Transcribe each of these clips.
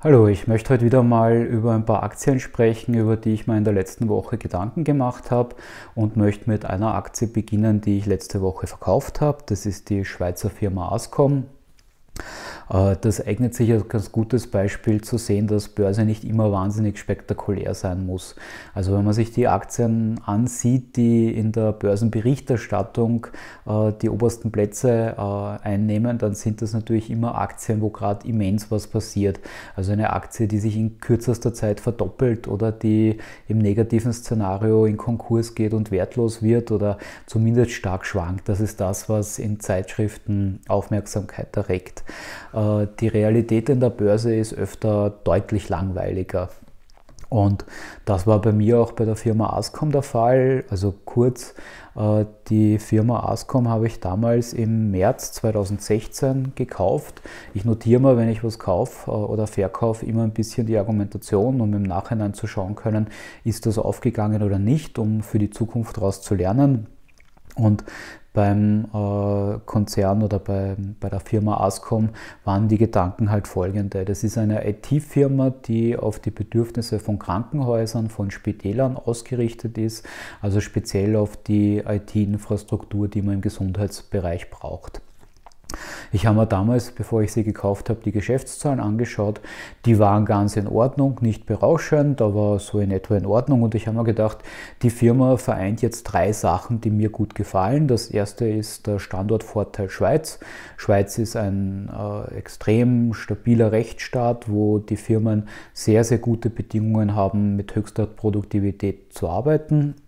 Hallo, ich möchte heute wieder mal über ein paar Aktien sprechen, über die ich mir in der letzten Woche Gedanken gemacht habe und möchte mit einer Aktie beginnen, die ich letzte Woche verkauft habe. Das ist die Schweizer Firma Ascom. Das eignet sich als ganz gutes Beispiel zu sehen, dass Börse nicht immer wahnsinnig spektakulär sein muss. Also wenn man sich die Aktien ansieht, die in der Börsenberichterstattung die obersten Plätze einnehmen, dann sind das natürlich immer Aktien, wo gerade immens was passiert. Also eine Aktie, die sich in kürzester Zeit verdoppelt oder die im negativen Szenario in Konkurs geht und wertlos wird oder zumindest stark schwankt. Das ist das, was in Zeitschriften Aufmerksamkeit erregt. Die Realität in der Börse ist öfter deutlich langweiliger. Und das war bei mir auch bei der Firma Ascom der Fall. Also kurz, die Firma Ascom habe ich damals im März 2016 gekauft. Ich notiere mal, wenn ich was kaufe oder verkaufe, immer ein bisschen die Argumentation, um im Nachhinein zu schauen können, ist das aufgegangen oder nicht, um für die Zukunft daraus zu lernen. Und beim Konzern oder bei der Firma Ascom waren die Gedanken halt folgende. Das ist eine IT-Firma, die auf die Bedürfnisse von Krankenhäusern, von Spitälern ausgerichtet ist, also speziell auf die IT-Infrastruktur, die man im Gesundheitsbereich braucht. Ich habe mir damals, bevor ich sie gekauft habe, die Geschäftszahlen angeschaut. Die waren ganz in Ordnung, nicht berauschend, aber so in etwa in Ordnung. Und ich habe mir gedacht, die Firma vereint jetzt drei Sachen, die mir gut gefallen. Das erste ist der Standortvorteil Schweiz. Schweiz ist ein extrem stabiler Rechtsstaat, wo die Firmen sehr, sehr gute Bedingungen haben, mit höchster Produktivität zu arbeiten.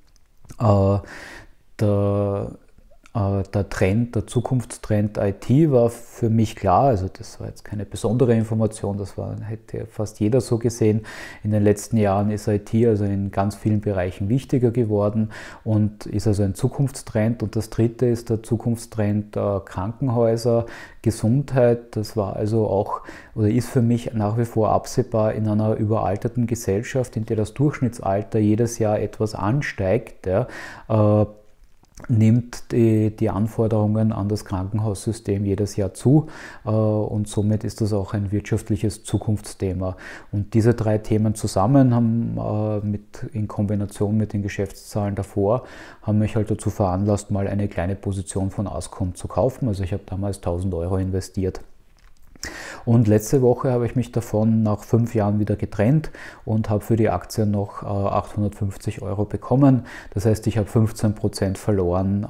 Der Trend, der Zukunftstrend IT war für mich klar, also das war jetzt keine besondere Information, hätte fast jeder so gesehen. In den letzten Jahren ist IT also in ganz vielen Bereichen wichtiger geworden und ist also ein Zukunftstrend. Und das dritte ist der Zukunftstrend Krankenhäuser, Gesundheit. Das war also auch oder ist für mich nach wie vor absehbar in einer überalterten Gesellschaft, in der das Durchschnittsalter jedes Jahr etwas ansteigt. Ja, nimmt die Anforderungen an das Krankenhaussystem jedes Jahr zu und somit ist das auch ein wirtschaftliches Zukunftsthema. Und diese drei Themen zusammen haben in Kombination mit den Geschäftszahlen davor, haben mich halt dazu veranlasst, mal eine kleine Position von Ascom zu kaufen. Also ich habe damals 1000 Euro investiert. Und letzte Woche habe ich mich davon nach 5 Jahren wieder getrennt und habe für die Aktie noch 850 Euro bekommen. Das heißt, ich habe 15% verloren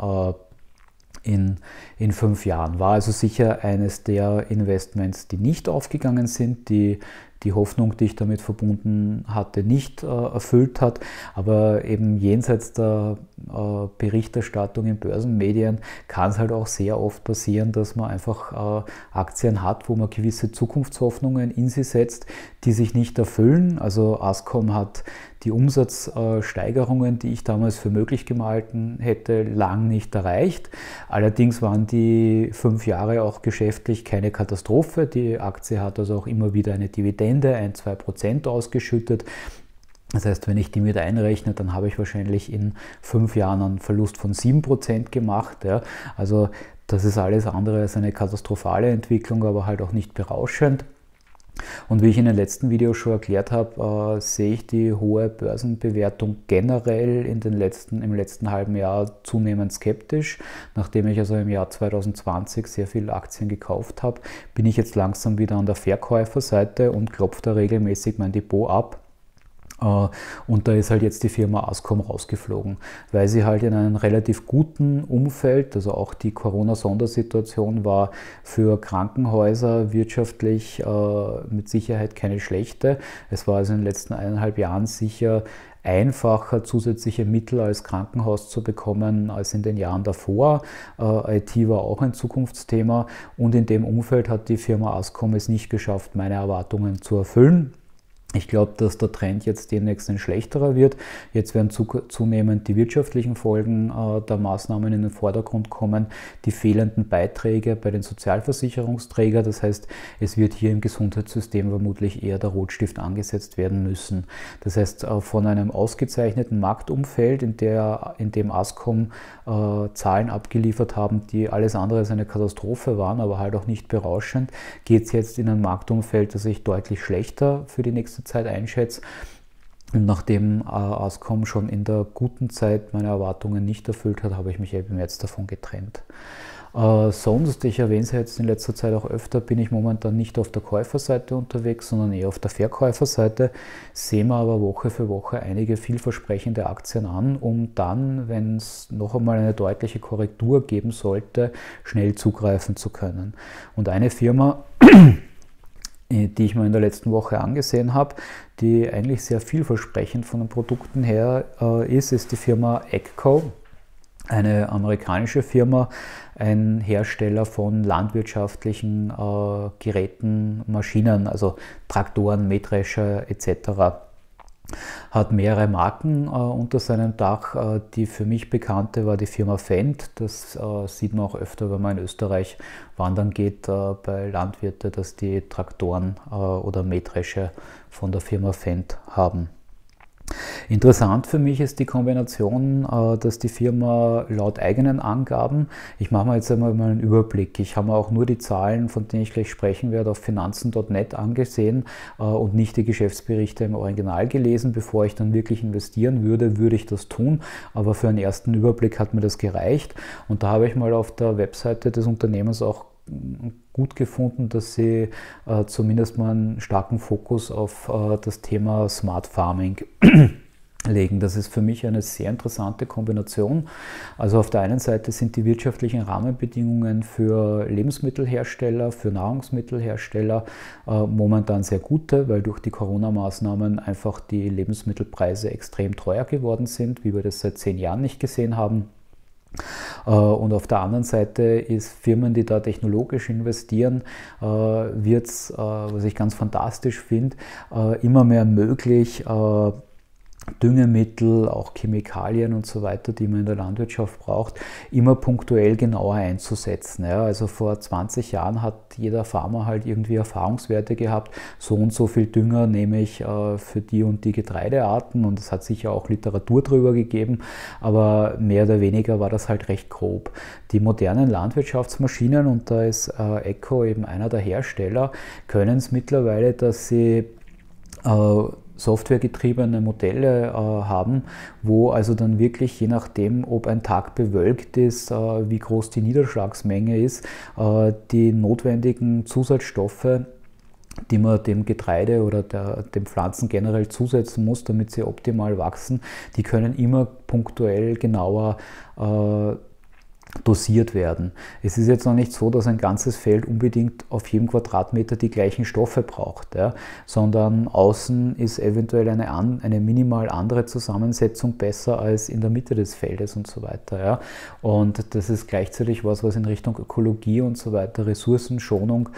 in 5 Jahren. War also sicher eines der Investments, die nicht aufgegangen sind, die Hoffnung, die ich damit verbunden hatte, nicht erfüllt hat. Aber eben jenseits der Berichterstattung in Börsenmedien kann es halt auch sehr oft passieren, dass man einfach Aktien hat, wo man gewisse Zukunftshoffnungen in sie setzt, die sich nicht erfüllen. Also Ascom hat die Umsatzsteigerungen, die ich damals für möglich gehalten hätte, lang nicht erreicht. Allerdings waren die 5 Jahre auch geschäftlich keine Katastrophe. Die Aktie hat also auch immer wieder eine Dividende, 1-2% ausgeschüttet. Das heißt, wenn ich die mit einrechne, dann habe ich wahrscheinlich in 5 Jahren einen Verlust von 7% gemacht. Ja. Also das ist alles andere als eine katastrophale Entwicklung, aber halt auch nicht berauschend. Und wie ich in den letzten Videos schon erklärt habe, sehe ich die hohe Börsenbewertung generell im letzten halben Jahr zunehmend skeptisch. Nachdem ich also im Jahr 2020 sehr viele Aktien gekauft habe, bin ich jetzt langsam wieder an der Verkäuferseite und klopfe da regelmäßig mein Depot ab. Und da ist halt jetzt die Firma Ascom rausgeflogen, weil sie halt in einem relativ guten Umfeld, also auch die Corona-Sondersituation war für Krankenhäuser wirtschaftlich mit Sicherheit keine schlechte. Es war also in den letzten 1,5 Jahren sicher einfacher, zusätzliche Mittel als Krankenhaus zu bekommen als in den Jahren davor. IT war auch ein Zukunftsthema und in dem Umfeld hat die Firma Ascom es nicht geschafft, meine Erwartungen zu erfüllen. Ich glaube, dass der Trend jetzt demnächst ein schlechterer wird. Jetzt werden zunehmend die wirtschaftlichen Folgen der Maßnahmen in den Vordergrund kommen, die fehlenden Beiträge bei den Sozialversicherungsträgern. Das heißt, es wird hier im Gesundheitssystem vermutlich eher der Rotstift angesetzt werden müssen. Das heißt, von einem ausgezeichneten Marktumfeld, in dem Ascom Zahlen abgeliefert haben, die alles andere als eine Katastrophe waren, aber halt auch nicht berauschend, geht es jetzt in ein Marktumfeld, das ich deutlich schlechter für die nächste Zeit einschätze. Und nachdem Ascom schon in der guten Zeit meine Erwartungen nicht erfüllt hat, habe ich mich eben jetzt davon getrennt. Sonst, ich erwähne es jetzt in letzter Zeit auch öfter, bin ich momentan nicht auf der Käuferseite unterwegs, sondern eher auf der Verkäuferseite. Sehe mir aber Woche für Woche einige vielversprechende Aktien an, um dann, wenn es noch einmal eine deutliche Korrektur geben sollte, schnell zugreifen zu können. Und eine Firma, die ich mir in der letzten Woche angesehen habe, die eigentlich sehr vielversprechend von den Produkten her ist die Firma AGCO, eine amerikanische Firma, ein Hersteller von landwirtschaftlichen Geräten, Maschinen, also Traktoren, Mähdrescher etc. Hat mehrere Marken unter seinem Dach. Die für mich bekannte war die Firma Fendt. Das sieht man auch öfter, wenn man in Österreich wandern geht bei Landwirten, dass die Traktoren oder Mähdrescher von der Firma Fendt haben. Interessant für mich ist die Kombination, dass die Firma laut eigenen Angaben, ich mache mir jetzt einmal einen Überblick, ich habe mir auch nur die Zahlen, von denen ich gleich sprechen werde, auf finanzen.net angesehen und nicht die Geschäftsberichte im Original gelesen. Bevor ich dann wirklich investieren würde, würde ich das tun, aber für einen ersten Überblick hat mir das gereicht und da habe ich mal auf der Webseite des Unternehmens auch gut gefunden, dass sie zumindest mal einen starken Fokus auf das Thema Smart Farming legen. Das ist für mich eine sehr interessante Kombination. Also auf der einen Seite sind die wirtschaftlichen Rahmenbedingungen für Lebensmittelhersteller, für Nahrungsmittelhersteller momentan sehr gute, weil durch die Corona-Maßnahmen einfach die Lebensmittelpreise extrem teuer geworden sind, wie wir das seit 10 Jahren nicht gesehen haben. Und auf der anderen Seite ist Firmen, die da technologisch investieren, wird es, was ich ganz fantastisch finde, immer mehr möglich, Düngemittel, auch Chemikalien und so weiter, die man in der Landwirtschaft braucht, immer punktuell genauer einzusetzen. Ja, also vor 20 Jahren hat jeder Farmer halt irgendwie Erfahrungswerte gehabt, so und so viel Dünger nehme ich für die und die Getreidearten und es hat sicher auch Literatur drüber gegeben, aber mehr oder weniger war das halt recht grob. Die modernen Landwirtschaftsmaschinen, und da ist AGCO eben einer der Hersteller, können es mittlerweile, dass sie softwaregetriebene Modelle haben, wo also dann wirklich, je nachdem, ob ein Tag bewölkt ist, wie groß die Niederschlagsmenge ist, die notwendigen Zusatzstoffe, die man dem Getreide oder den Pflanzen generell zusetzen muss, damit sie optimal wachsen, die können immer punktuell genauer dosiert werden. Es ist jetzt noch nicht so, dass ein ganzes Feld unbedingt auf jedem Quadratmeter die gleichen Stoffe braucht, ja, sondern außen ist eventuell eine minimal andere Zusammensetzung besser als in der Mitte des Feldes und so weiter. Ja. Und das ist gleichzeitig was in Richtung Ökologie und so weiter, Ressourcenschonung,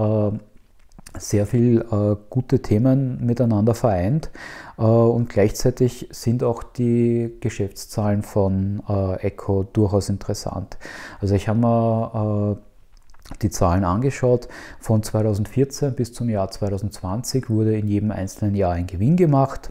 sehr viel gute Themen miteinander vereint und gleichzeitig sind auch die Geschäftszahlen von AGCO durchaus interessant. Also ich habe mir die Zahlen angeschaut, von 2014 bis zum Jahr 2020 wurde in jedem einzelnen Jahr ein Gewinn gemacht.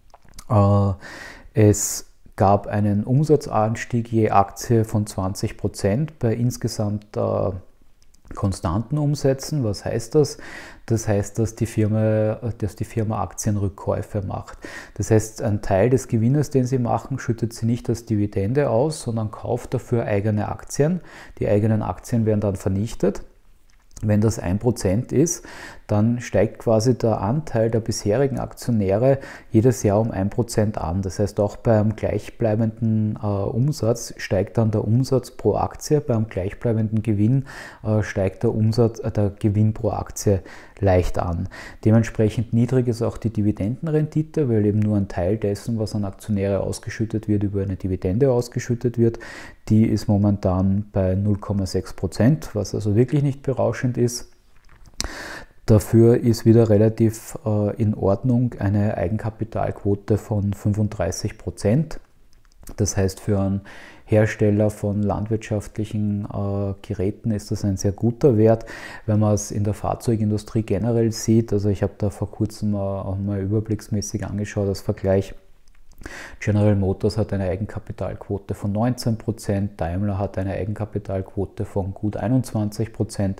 Es gab einen Umsatzanstieg je Aktie von 20% bei insgesamt konstanten Umsätzen. Was heißt das? Das heißt, dass die Firma Aktienrückkäufe macht. Das heißt, ein Teil des Gewinnes, den sie machen, schüttet sie nicht als Dividende aus, sondern kauft dafür eigene Aktien. Die eigenen Aktien werden dann vernichtet. Wenn das 1% ist, dann steigt quasi der Anteil der bisherigen Aktionäre jedes Jahr um 1% an. Das heißt, auch beim gleichbleibenden Umsatz steigt dann der Umsatz pro Aktie, beim gleichbleibenden Gewinn steigt der Gewinn pro Aktie leicht an. Dementsprechend niedrig ist auch die Dividendenrendite, weil eben nur ein Teil dessen, was an Aktionäre ausgeschüttet wird, über eine Dividende ausgeschüttet wird. Die ist momentan bei 0,6%, was also wirklich nicht berauschend ist. Dafür ist wieder relativ in Ordnung eine Eigenkapitalquote von 35%. Das heißt, für einen Hersteller von landwirtschaftlichen Geräten ist das ein sehr guter Wert. Wenn man es in der Fahrzeugindustrie generell sieht, also ich habe da vor kurzem auch mal überblicksmäßig angeschaut als Vergleich. General Motors hat eine Eigenkapitalquote von 19%, Daimler hat eine Eigenkapitalquote von gut 21%.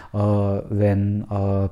Wenn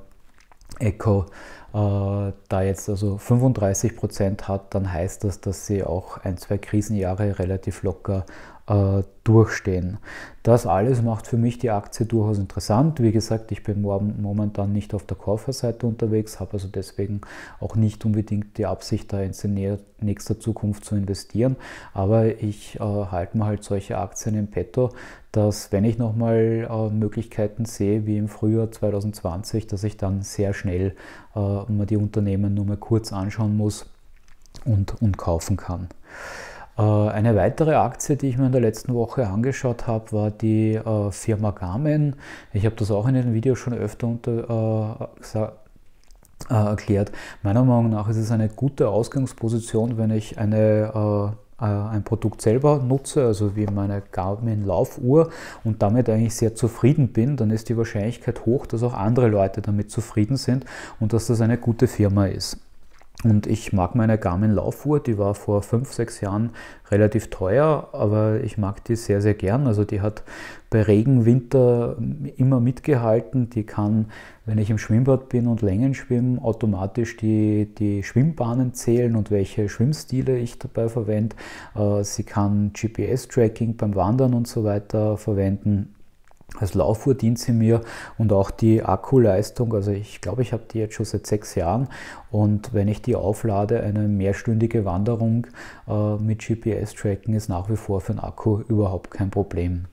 Echo da jetzt also 35% hat, dann heißt das, dass sie auch 1-2 Krisenjahre relativ locker durchstehen. Das alles macht für mich die Aktie durchaus interessant. Wie gesagt, ich bin momentan nicht auf der Käuferseite unterwegs, habe also deswegen auch nicht unbedingt die Absicht, da in nächster Zukunft zu investieren. Aber ich halte mir halt solche Aktien im Petto, dass wenn ich nochmal Möglichkeiten sehe, wie im Frühjahr 2020, dass ich dann sehr schnell mir die Unternehmen nur mal kurz anschauen muss und kaufen kann. Eine weitere Aktie, die ich mir in der letzten Woche angeschaut habe, war die Firma Garmin. Ich habe das auch in den Videos schon öfter erklärt. Meiner Meinung nach ist es eine gute Ausgangsposition, wenn ich ein Produkt selber nutze, also wie meine Garmin Laufuhr, und damit eigentlich sehr zufrieden bin, dann ist die Wahrscheinlichkeit hoch, dass auch andere Leute damit zufrieden sind und dass das eine gute Firma ist. Und ich mag meine Garmin Laufuhr, die war vor 5-6 Jahren relativ teuer, aber ich mag die sehr, sehr gern. Also die hat bei Regen, Winter immer mitgehalten. Die kann, wenn ich im Schwimmbad bin und Längen schwimme, automatisch die Schwimmbahnen zählen und welche Schwimmstile ich dabei verwende. Sie kann GPS-Tracking beim Wandern und so weiter verwenden. Als Laufuhr dient sie mir, und auch die Akkuleistung, also ich glaube, ich habe die jetzt schon seit 6 Jahren, und wenn ich die auflade, eine mehrstündige Wanderung mit GPS-Tracking ist nach wie vor für den Akku überhaupt kein Problem.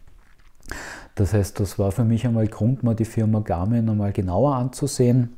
Das heißt, das war für mich einmal Grund, mal die Firma Garmin einmal genauer anzusehen.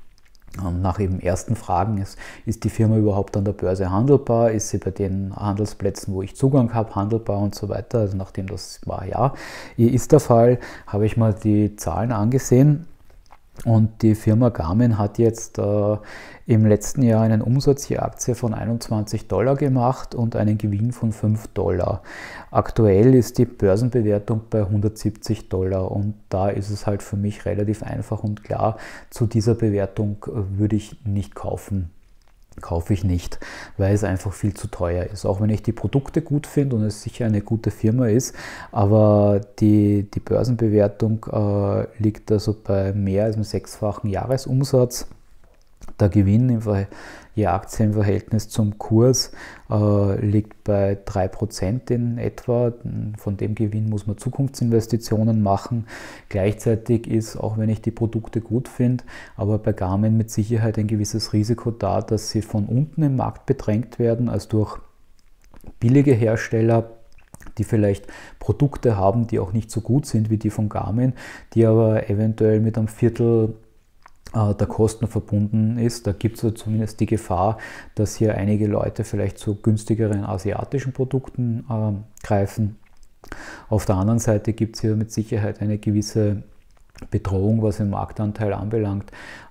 Nach eben ersten Fragen ist die Firma überhaupt an der Börse handelbar, ist sie bei den Handelsplätzen, wo ich Zugang habe, handelbar und so weiter. Also nachdem das war, ja, ist der Fall, habe ich mal die Zahlen angesehen. Und die Firma Garmin hat jetzt im letzten Jahr einen Umsatz je Aktie von $21 gemacht und einen Gewinn von $5. Aktuell ist die Börsenbewertung bei $170 und da ist es halt für mich relativ einfach und klar, zu dieser Bewertung würde ich nicht kaufen. Kaufe ich nicht, weil es einfach viel zu teuer ist. Auch wenn ich die Produkte gut finde und es sicher eine gute Firma ist, aber die Börsenbewertung liegt also bei mehr als einem 6-fachen Jahresumsatz. Der Gewinn je Aktie im Verhältnis zum Kurs liegt bei 3% in etwa. Von dem Gewinn muss man Zukunftsinvestitionen machen. Gleichzeitig ist, auch wenn ich die Produkte gut finde, aber bei Garmin mit Sicherheit ein gewisses Risiko da, dass sie von unten im Markt bedrängt werden, als durch billige Hersteller, die vielleicht Produkte haben, die auch nicht so gut sind wie die von Garmin, die aber eventuell mit einem Viertel der Kosten verbunden ist. Da gibt es ja zumindest die Gefahr, dass hier einige Leute vielleicht zu günstigeren asiatischen Produkten greifen. Auf der anderen Seite gibt es hier mit Sicherheit eine gewisse Bedrohung, was den Marktanteil anbelangt,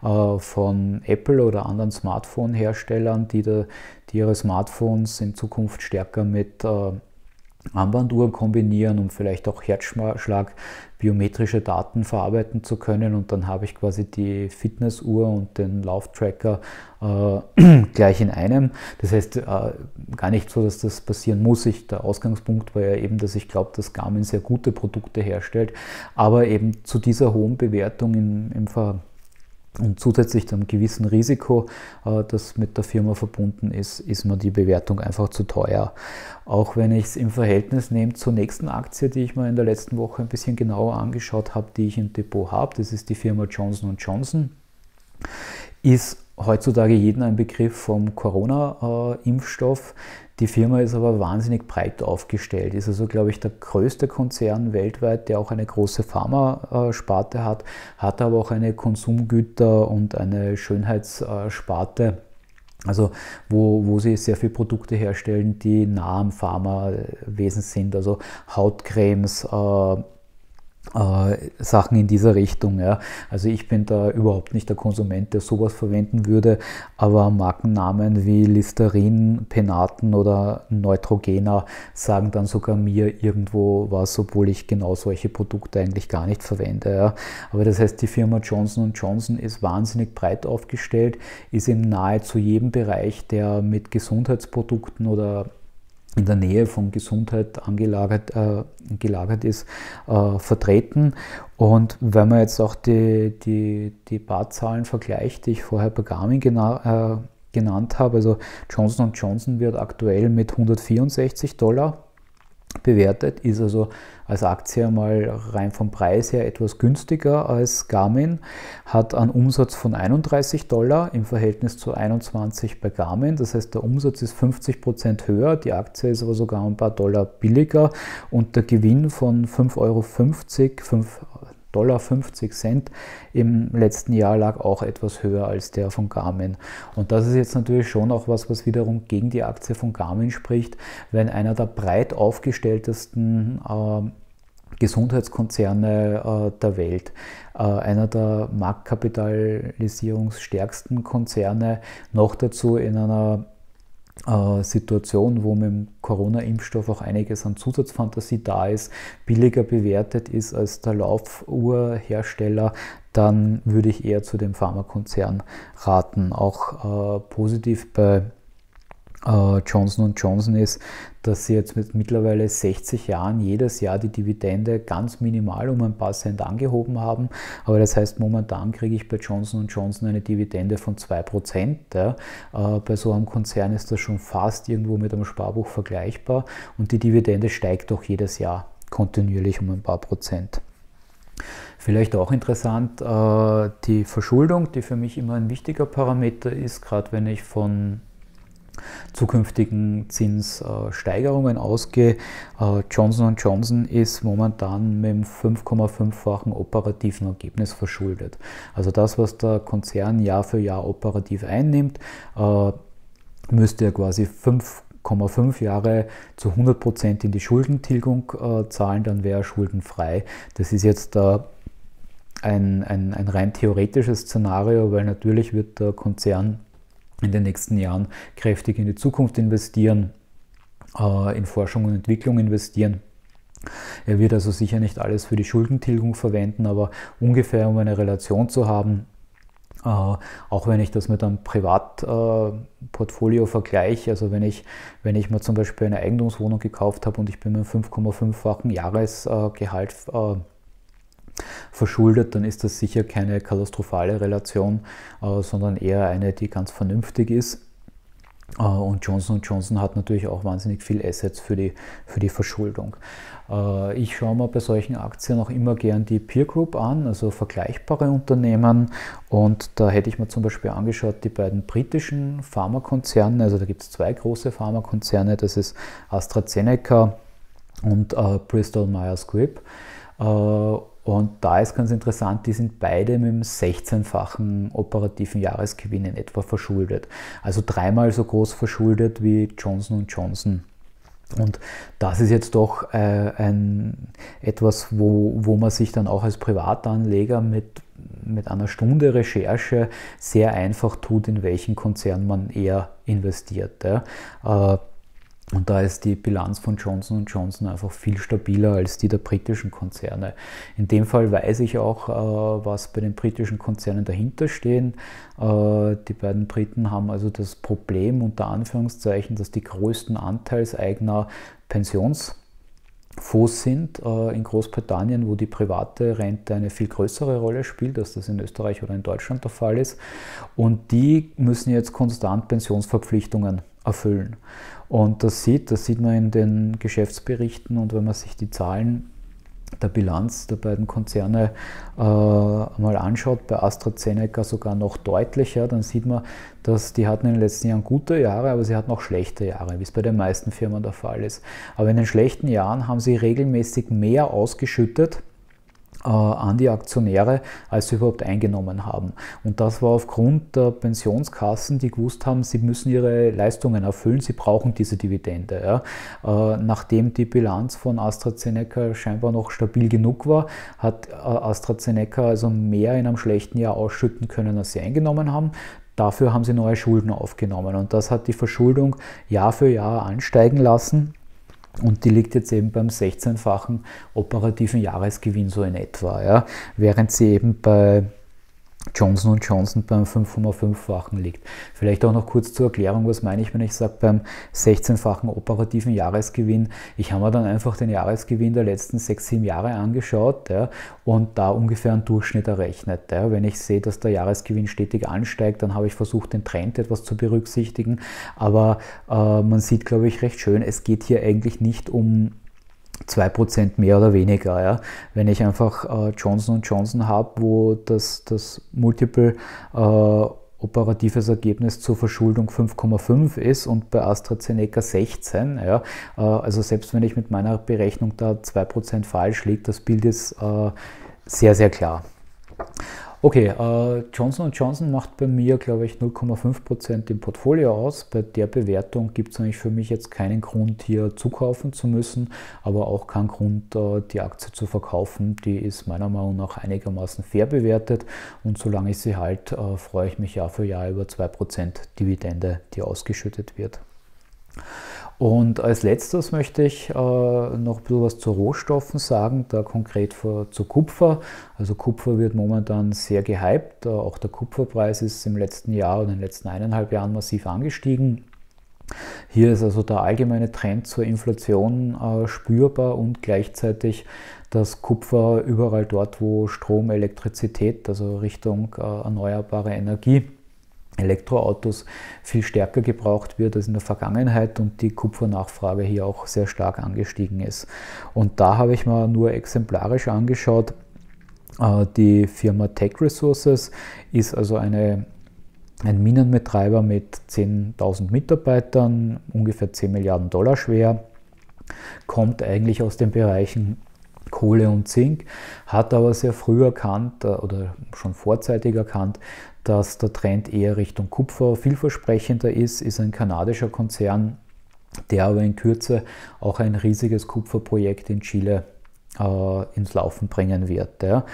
von Apple oder anderen Smartphone-Herstellern, die ihre Smartphones in Zukunft stärker mit Armbanduhren kombinieren, um vielleicht auch Herzschlag, biometrische Daten verarbeiten zu können, und dann habe ich quasi die Fitnessuhr und den Lauftracker gleich in einem. Das heißt gar nicht so, dass das passieren muss. Der Ausgangspunkt war ja eben, dass ich glaube, dass Garmin sehr gute Produkte herstellt, aber eben zu dieser hohen Bewertung und zusätzlich einem gewissen Risiko, das mit der Firma verbunden ist, ist mir die Bewertung einfach zu teuer. Auch wenn ich es im Verhältnis nehme zur nächsten Aktie, die ich mir in der letzten Woche ein bisschen genauer angeschaut habe, die ich im Depot habe, das ist die Firma Johnson & Johnson, ist heutzutage jedem ein Begriff vom Corona-Impfstoff. Die Firma ist aber wahnsinnig breit aufgestellt, ist also, glaube ich, der größte Konzern weltweit, der auch eine große Pharmasparte hat aber auch eine Konsumgüter- und eine Schönheitssparte, also wo sie sehr viele Produkte herstellen, die nah am Pharmawesen sind, also Hautcremes, Sachen in dieser Richtung. Ja. Also ich bin da überhaupt nicht der Konsument, der sowas verwenden würde, aber Markennamen wie Listerin, Penaten oder Neutrogena sagen dann sogar mir irgendwo was, obwohl ich genau solche Produkte eigentlich gar nicht verwende. Ja. Aber das heißt, die Firma Johnson & Johnson ist wahnsinnig breit aufgestellt, ist in nahezu jedem Bereich, der mit Gesundheitsprodukten oder in der Nähe von Gesundheit gelagert ist, vertreten. Und wenn man jetzt auch die paar Zahlen vergleicht, die ich vorher bei Garmin genannt habe, also Johnson & Johnson wird aktuell mit $164 bewertet, ist also als Aktie mal rein vom Preis her etwas günstiger als Garmin, hat einen Umsatz von $31 im Verhältnis zu 21 bei Garmin. Das heißt, der Umsatz ist 50% höher, die Aktie ist aber sogar ein paar Dollar billiger und der Gewinn von 5,50 Cent im letzten Jahr lag auch etwas höher als der von Garmin. Und das ist jetzt natürlich schon auch was wiederum gegen die Aktie von Garmin spricht, wenn einer der breit aufgestelltesten Gesundheitskonzerne der Welt, einer der marktkapitalisierungsstärksten Konzerne, noch dazu in einer Situation, wo mit dem Corona-Impfstoff auch einiges an Zusatzfantasie da ist, billiger bewertet ist als der Laufuhrhersteller, dann würde ich eher zu dem Pharmakonzern raten. Auch positiv bei Johnson & Johnson ist, dass sie jetzt mit mittlerweile 60 Jahren jedes Jahr die Dividende ganz minimal um ein paar Cent angehoben haben. Aber das heißt, momentan kriege ich bei Johnson & Johnson eine Dividende von 2%. Ja. Bei so einem Konzern ist das schon fast irgendwo mit einem Sparbuch vergleichbar und die Dividende steigt doch jedes Jahr kontinuierlich um ein paar Prozent. Vielleicht auch interessant, die Verschuldung, die für mich immer ein wichtiger Parameter ist, gerade wenn ich von zukünftigen Zinssteigerungen ausgehe. Johnson & Johnson ist momentan mit dem 5,5-fachen operativen Ergebnis verschuldet. Also das, was der Konzern Jahr für Jahr operativ einnimmt, müsste er quasi 5,5 Jahre zu 100% in die Schuldentilgung zahlen, dann wäre er schuldenfrei. Das ist jetzt ein rein theoretisches Szenario, weil natürlich wird der Konzern in den nächsten Jahren kräftig in die Zukunft investieren, in Forschung und Entwicklung investieren. Er wird also sicher nicht alles für die Schuldentilgung verwenden, aber ungefähr um eine Relation zu haben, auch wenn ich das mit einem Privatportfolio vergleiche, also wenn ich mir zum Beispiel eine Eigentumswohnung gekauft habe und ich bin mit einem 5,5-fachen Jahresgehalt verschuldet, dann ist das sicher keine katastrophale Relation, sondern eher eine, die ganz vernünftig ist. Und Johnson & Johnson hat natürlich auch wahnsinnig viel Assets für die Verschuldung. Ich schaue mir bei solchen Aktien auch immer gern die Peer Group an, also vergleichbare Unternehmen. Und da hätte ich mir zum Beispiel angeschaut, die beiden britischen Pharmakonzerne, also da gibt es zwei große Pharmakonzerne, das ist AstraZeneca und Bristol Myers Squibb. Und da ist ganz interessant, die sind beide mit einem 16-fachen operativen Jahresgewinn in etwa verschuldet. Also dreimal so groß verschuldet wie Johnson & Johnson. Und das ist jetzt doch etwas, wo man sich dann auch als Privatanleger mit einer Stunde Recherche sehr einfach tut, in welchen Konzern man eher investiert. Ja. Und da ist die Bilanz von Johnson & Johnson einfach viel stabiler als die der britischen Konzerne. In dem Fall weiß ich auch, was bei den britischen Konzernen dahinter stehen. Die beiden Briten haben also das Problem, unter Anführungszeichen, dass die größten Anteilseigner Pensionsfonds sind in Großbritannien, wo die private Rente eine viel größere Rolle spielt, als das in Österreich oder in Deutschland der Fall ist. Und die müssen jetzt konstant Pensionsverpflichtungen erfüllen. Und das sieht man in den Geschäftsberichten, und wenn man sich die Zahlen der Bilanz der beiden Konzerne mal anschaut, bei AstraZeneca sogar noch deutlicher, dann sieht man, dass die hatten in den letzten Jahren gute Jahre, aber sie hatten auch schlechte Jahre, wie es bei den meisten Firmen der Fall ist. Aber in den schlechten Jahren haben sie regelmäßig mehr ausgeschüttet, an die Aktionäre, als sie überhaupt eingenommen haben. Und das war aufgrund der Pensionskassen, die gewusst haben, sie müssen ihre Leistungen erfüllen, sie brauchen diese Dividende. Ja. Nachdem die Bilanz von AstraZeneca scheinbar noch stabil genug war, hat AstraZeneca also mehr in einem schlechten Jahr ausschütten können, als sie eingenommen haben. Dafür haben sie neue Schulden aufgenommen und das hat die Verschuldung Jahr für Jahr ansteigen lassen. Und die liegt jetzt eben beim 16-fachen operativen Jahresgewinn so in etwa, ja, während sie eben bei Johnson & Johnson beim 5,5-fachen liegt. Vielleicht auch noch kurz zur Erklärung, was meine ich, wenn ich sage beim 16-fachen operativen Jahresgewinn. Ich habe mir dann einfach den Jahresgewinn der letzten 6, 7 Jahre angeschaut, ja, und da ungefähr einen Durchschnitt errechnet. Ja. Wenn ich sehe, dass der Jahresgewinn stetig ansteigt, dann habe ich versucht, den Trend etwas zu berücksichtigen. Aber man sieht, glaube ich, recht schön, es geht hier eigentlich nicht um 2% mehr oder weniger. Ja. Wenn ich einfach Johnson & Johnson habe, wo das Multiple operatives Ergebnis zur Verschuldung 5,5 ist und bei AstraZeneca 16, ja, also selbst wenn ich mit meiner Berechnung da 2% falsch liege, das Bild ist sehr, sehr klar. Okay, Johnson & Johnson macht bei mir, glaube ich, 0,5% im Portfolio aus. Bei der Bewertung gibt es eigentlich für mich jetzt keinen Grund, hier zukaufen zu müssen, aber auch keinen Grund, die Aktie zu verkaufen. Die ist meiner Meinung nach einigermaßen fair bewertet und solange ich sie halte, freue ich mich Jahr für Jahr über 2% Dividende, die ausgeschüttet wird. Und als letztes möchte ich noch ein bisschen was zu Rohstoffen sagen, da konkret zu Kupfer. Also Kupfer wird momentan sehr gehypt, auch der Kupferpreis ist im letzten Jahr oder in den letzten 1,5 Jahren massiv angestiegen. Hier ist also der allgemeine Trend zur Inflation spürbar und gleichzeitig das Kupfer überall dort, wo Strom, Elektrizität, also Richtung erneuerbare Energie, Elektroautos viel stärker gebraucht wird als in der Vergangenheit und die Kupfernachfrage hier auch sehr stark angestiegen ist. Und da habe ich mir nur exemplarisch angeschaut, die Firma Teck Resources ist also ein Minenbetreiber mit 10.000 Mitarbeitern, ungefähr 10 Milliarden Dollar schwer, kommt eigentlich aus den Bereichen Kohle und Zink, hat aber sehr früh erkannt oder schon vorzeitig erkannt, dass der Trend eher Richtung Kupfer vielversprechender ist ein kanadischer Konzern, der aber in Kürze auch ein riesiges Kupferprojekt in Chile ins Laufen bringen wird. Ja.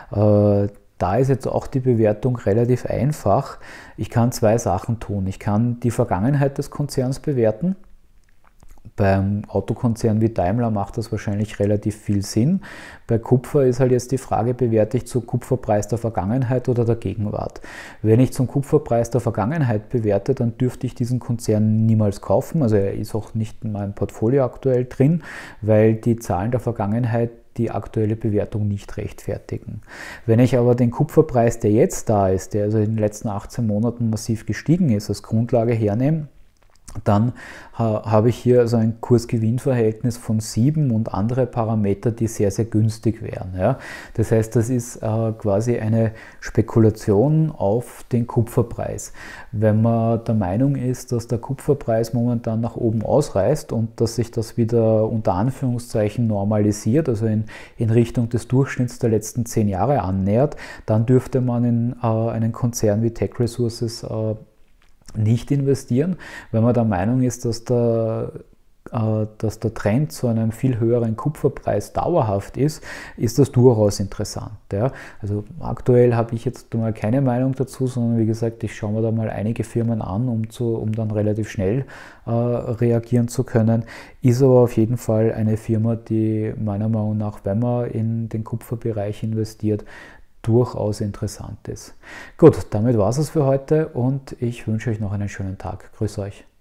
Da ist jetzt auch die Bewertung relativ einfach. Ich kann 2 Sachen tun. Ich kann die Vergangenheit des Konzerns bewerten. Beim Autokonzern wie Daimler macht das wahrscheinlich relativ viel Sinn. Bei Kupfer ist halt jetzt die Frage, bewerte ich zum Kupferpreis der Vergangenheit oder der Gegenwart? Wenn ich zum Kupferpreis der Vergangenheit bewerte, dann dürfte ich diesen Konzern niemals kaufen. Also er ist auch nicht in meinem Portfolio aktuell drin, weil die Zahlen der Vergangenheit die aktuelle Bewertung nicht rechtfertigen. Wenn ich aber den Kupferpreis, der jetzt da ist, der also in den letzten 18 Monaten massiv gestiegen ist, als Grundlage hernehme, dann habe ich hier also ein Kurs-Gewinn-Verhältnis von 7 und andere Parameter, die sehr, sehr günstig wären. Ja. Das heißt, das ist quasi eine Spekulation auf den Kupferpreis. Wenn man der Meinung ist, dass der Kupferpreis momentan nach oben ausreißt und dass sich das wieder unter Anführungszeichen normalisiert, also in Richtung des Durchschnitts der letzten 10 Jahre annähert, dann dürfte man in einen Konzern wie Teck Resources nicht investieren. Wenn man der Meinung ist, dass der Trend zu einem viel höheren Kupferpreis dauerhaft ist, ist das durchaus interessant. Ja. Also aktuell habe ich jetzt mal keine Meinung dazu, sondern wie gesagt, ich schaue mir da mal einige Firmen an, um dann relativ schnell reagieren zu können. Ist aber auf jeden Fall eine Firma, die meiner Meinung nach, wenn man in den Kupferbereich investiert, durchaus interessant ist. Gut, damit war es für heute und ich wünsche euch noch einen schönen Tag. Grüß euch.